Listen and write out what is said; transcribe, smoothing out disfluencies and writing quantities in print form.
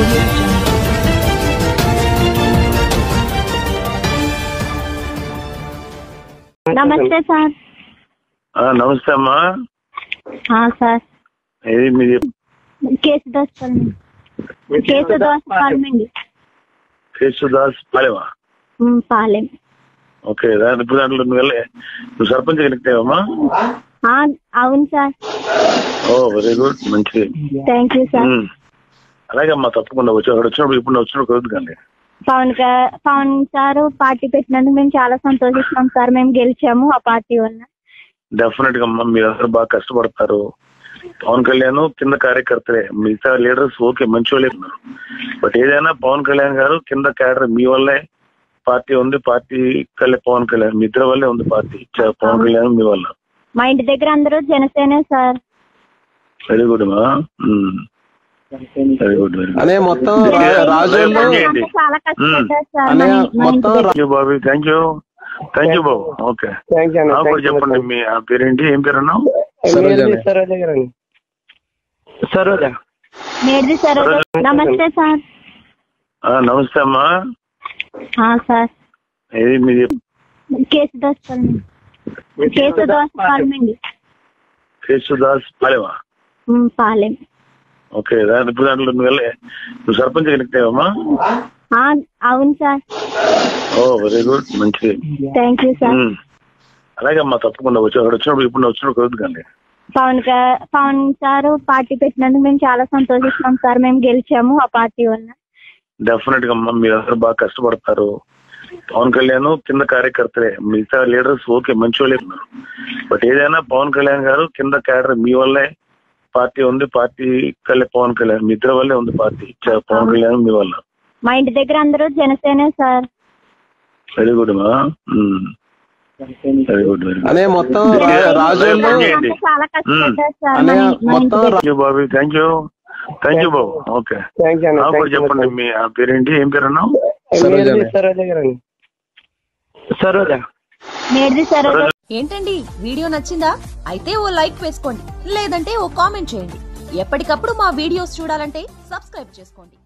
నమస్తే సార్. నమస్తే అమ్మా. సార్ ఏది మీది? కేసుదాస్ పాలెమా? పాలెం. ఓకే, ఇప్పుడు దాంట్లో నువ్వు సర్పంచ్ ఎన్నికమా? అవును సార్. ఓ వెరీ గుడ్, మంచిది. Thank you sir. అలాగే అమ్మా, తప్పకుండా అక్కడ వచ్చినప్పుడు ఇప్పుడు వచ్చినప్పుడు కుదరదు కానీ పవన్ సార్ పార్టీ పెట్టినందుకు మేము చాలా సంతోషిస్తున్నాం సార్. మేము గెలిచాము ఆ పార్టీ వల్ల. డెఫినెట్ గా అమ్మా, మీరందరూ బాగా కష్టపడతారు. పవన్ కళ్యాణ్ కింద కార్యకర్తలే, మిగతా లీడర్స్ ఓకే మంచి వాళ్ళే ఉన్నారు. బట్ ఏదైనా పవన్ కళ్యాణ్ గారు కింద క్యాడర్, మీ వల్లే పార్టీ ఉంది. పార్టీ పవన్ కళ్యాణ్ మీ ఇద్దరి వల్లే ఉంది పార్టీ. పవన్ కళ్యాణ్ మీ వల్ల. మా ఇంటి దగ్గర అందరూ జనసేనే సార్. వెరీ గుడ్ అమ్మా, వెరీ గుడ్. అనే మొత్తం రాజుల్లో చాలా కష్టపడ్డారు సార్. బాబు, థ్యాంక్ యూ బాబు. ఓకే, చెప్పండి మీ పేరేంటి? ఏం పేరు అన్నావు? సరోజ. నమస్తే సార్. నమస్తే అమ్మా. సార్ ఏది మీది? కేసుదాస్ పాలెమా? పాలెం. ఓకే, ఇప్పుడు దాంట్లో నువ్వు సర్పంచ్ ఎన్నికమా? అవును సార్. ఓ వెరీ గుడ్, మంచిది. Thank you sir. అలాగే అమ్మా, తప్పకుండా అక్కడ వచ్చినప్పుడు ఇప్పుడు వచ్చినప్పుడు కుదరదు కానీ పవన్ సార్ పార్టీ పెట్టినందుకు మేము చాలా సంతోషిస్తున్నాం సార్. మేము గెలిచాము ఆ పార్టీ వల్ల. డెఫినెట్ గా అమ్మా, మీరందరూ బాగా కష్టపడతారు. పవన్ కళ్యాణ్ కింద కార్యకర్తలే, మిగతా లీడర్స్ ఓకే మంచి వాళ్ళే ఉన్నారు. బట్ ఏదైనా పవన్ కళ్యాణ్ గారు కింద క్యాడర్, మీ వల్లే పార్టీ ఉంది. పార్టీ పవన్ కళ్యాణ్ మీ ఇద్దరి వల్లే ఉంది పార్టీ. పవన్ కళ్యాణ్ మీ వల్ల. మా ఇంటి దగ్గర అందరూ జనసేనే సార్. వెరీ గుడ్ అమ్మా, వెరీ గుడ్. అనే మొత్తం రాజుల్లో చాలా కష్టపడ్డారు సార్. బాబు, థ్యాంక్ యూ బాబు. ఓకే, చెప్పండి మీ పేరేంటి? ఏం పేరు అన్నావు? సరోజ. ఏంటండి, వీడియో నచ్చిందా? అయితే ఓ లైక్ వేసుకోండి, లేదంటే ఓ కామెంట్ చేయండి. ఎప్పటికప్పుడు మా వీడియోస్ చూడాలంటే సబ్స్క్రైబ్ చేసుకోండి.